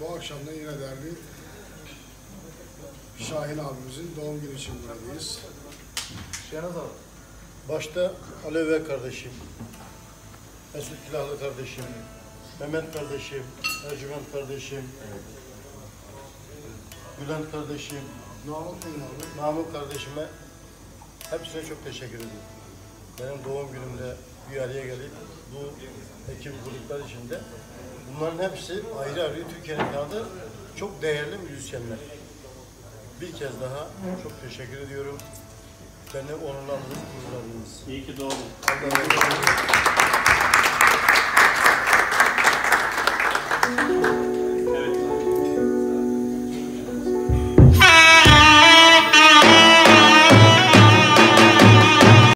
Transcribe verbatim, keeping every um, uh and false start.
Bu akşam da yine değerli Şahin abimizin doğum günü için buradayız. Şenaz abi. Başta Alev kardeşim, Mesut Külahlı kardeşim, Mehmet kardeşim, Ercüment kardeşim, Bülent kardeşim, Namık Bey'in abi. Namık kardeşime hepsine çok teşekkür ediyorum. Benim doğum günümde bir araya gelip bu ekip gruplar içinde bunların hepsi ayrı ayrı Türkiye'nin tanıdığı çok değerli müzisyenler. Bir kez daha çok teşekkür ediyorum. Beni onurlandınız, gururlandınız. İyi ki doğdun. Allah'a emanet olun.